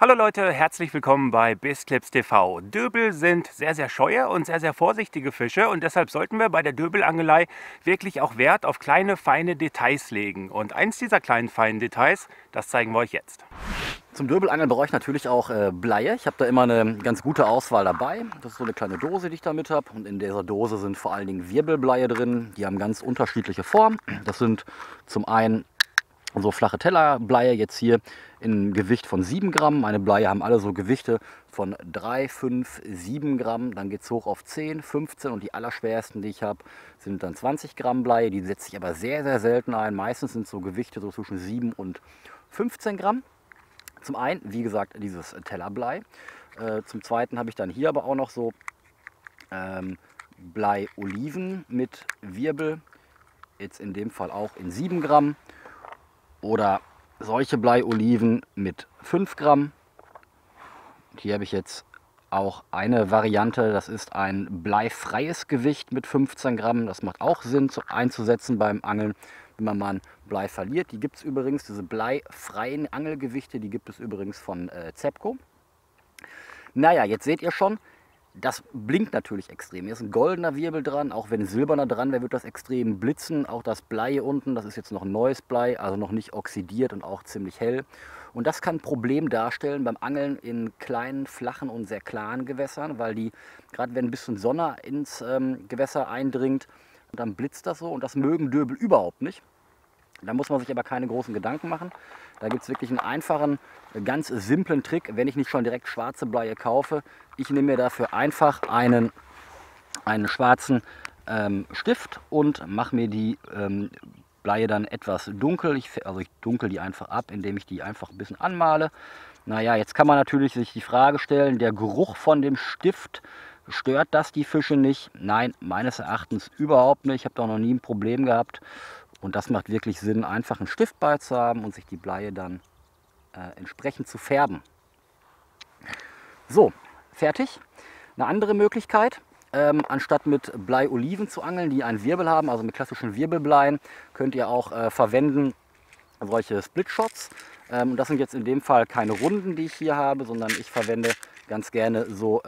Hallo Leute, herzlich willkommen bei Bissclips TV. Döbel sind sehr scheue und sehr vorsichtige Fische und deshalb sollten wir bei der Döbelangelei wirklich auch Wert auf kleine, feine Details legen. Und eins dieser kleinen, feinen Details, das zeigen wir euch jetzt. Zum Döbelangeln brauche ich natürlich auch Bleie. Ich habe da immer eine ganz gute Auswahl dabei. Das ist so eine kleine Dose, die ich da mit habe. Und in dieser Dose sind vor allen Dingen Wirbelbleie drin. Die haben ganz unterschiedliche Formen. Das sind zum einen so flache Tellerbleie, jetzt hier in Gewicht von 7 Gramm. Meine Bleie haben alle so Gewichte von 3, 5, 7 Gramm. Dann geht es hoch auf 10, 15 und die allerschwersten, die ich habe, sind dann 20 Gramm Bleie. Die setze ich aber sehr selten ein. Meistens sind so Gewichte so zwischen 7 und 15 Gramm. Zum einen, wie gesagt, dieses Tellerblei. Zum zweiten habe ich dann hier aber auch noch so Blei-Oliven mit Wirbel. Jetzt in dem Fall auch in 7 Gramm. Oder solche Blei-Oliven mit 5 Gramm. Hier habe ich jetzt auch eine Variante, das ist ein bleifreies Gewicht mit 15 Gramm. Das macht auch Sinn einzusetzen beim Angeln, wenn man mal ein Blei verliert. Die gibt es übrigens, diese bleifreien Angelgewichte, die gibt es übrigens von Zebco. Naja, jetzt seht ihr schon, das blinkt natürlich extrem. Hier ist ein goldener Wirbel dran, auch wenn silberner dran wäre, wird das extrem blitzen. Auch das Blei hier unten, das ist jetzt noch ein neues Blei, also noch nicht oxidiert und auch ziemlich hell. Und das kann ein Problem darstellen beim Angeln in kleinen, flachen und sehr klaren Gewässern, weil die, gerade wenn ein bisschen Sonne ins Gewässer eindringt, dann blitzt das so und das mögen Döbel überhaupt nicht. Da muss man sich aber keine großen Gedanken machen. Da gibt es wirklich einen einfachen, ganz simplen Trick, wenn ich nicht schon direkt schwarze Bleie kaufe. Ich nehme mir dafür einfach einen schwarzen Stift und mache mir die Bleie dann etwas dunkel. Ich dunkel die einfach ab, indem ich die einfach ein bisschen anmale. Naja, jetzt kann man natürlich sich die Frage stellen, der Geruch von dem Stift, stört das die Fische nicht? Nein, meines Erachtens überhaupt nicht. Ich habe da noch nie ein Problem gehabt. Und das macht wirklich Sinn, einfach einen Stift bei zu haben und sich die Bleie dann entsprechend zu färben. So, fertig. Eine andere Möglichkeit, anstatt mit Blei-Oliven zu angeln, die einen Wirbel haben, also mit klassischen Wirbelbleien, könnt ihr auch verwenden solche Split-Shots. Und das sind jetzt in dem Fall keine Runden, die ich hier habe, sondern ich verwende ganz gerne so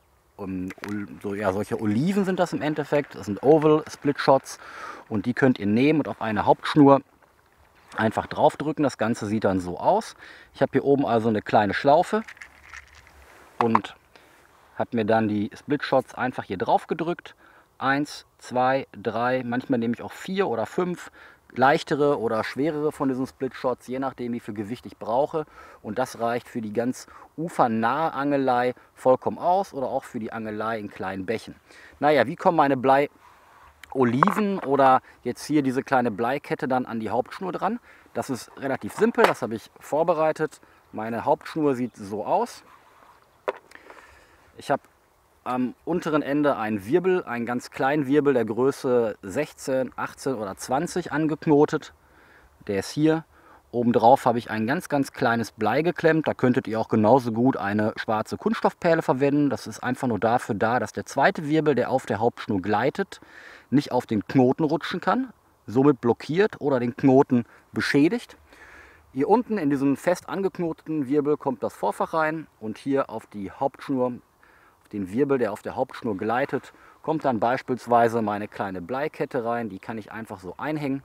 solche Oliven sind das im Endeffekt. Das sind Oval Split Shots und die könnt ihr nehmen und auf eine Hauptschnur einfach drauf drücken. Das Ganze sieht dann so aus. Ich habe hier oben also eine kleine Schlaufe und habe mir dann die Split Shots einfach hier drauf gedrückt. 1, 2, 3, manchmal nehme ich auch 4 oder 5 leichtere oder schwerere von diesen Split Shots, je nachdem wie viel Gewicht ich brauche. Und das reicht für die ganz ufernahe Angelei vollkommen aus oder auch für die Angelei in kleinen Bächen. Naja, wie kommen meine Blei-Oliven oder jetzt hier diese kleine Bleikette dann an die Hauptschnur dran? Das ist relativ simpel, das habe ich vorbereitet. Meine Hauptschnur sieht so aus. Ich habe am unteren Ende einen Wirbel, einen ganz kleinen Wirbel der Größe 16, 18 oder 20 angeknotet. Der ist hier. Obendrauf habe ich ein ganz kleines Blei geklemmt. Da könntet ihr auch genauso gut eine schwarze Kunststoffperle verwenden. Das ist einfach nur dafür da, dass der zweite Wirbel, der auf der Hauptschnur gleitet, nicht auf den Knoten rutschen kann, somit blockiert oder den Knoten beschädigt. Hier unten in diesen fest angeknoteten Wirbel kommt das Vorfach rein und hier auf die Hauptschnur, den Wirbel, der auf der Hauptschnur gleitet, kommt dann beispielsweise meine kleine Bleikette rein. Die kann ich einfach so einhängen.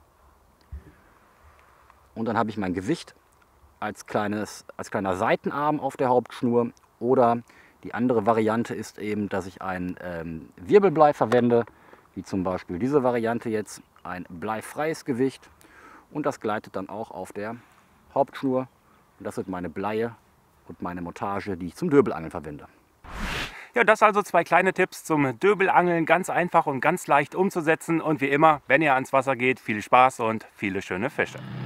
Und dann habe ich mein Gewicht als kleiner Seitenarm auf der Hauptschnur. Oder die andere Variante ist eben, dass ich ein Wirbelblei verwende, wie zum Beispiel diese Variante jetzt, ein bleifreies Gewicht. Und das gleitet dann auch auf der Hauptschnur. Und das sind meine Bleie und meine Montage, die ich zum Döbelangeln verwende. Ja, das also zwei kleine Tipps zum Döbelangeln, ganz einfach und ganz leicht umzusetzen. Und wie immer, wenn ihr ans Wasser geht, viel Spaß und viele schöne Fische.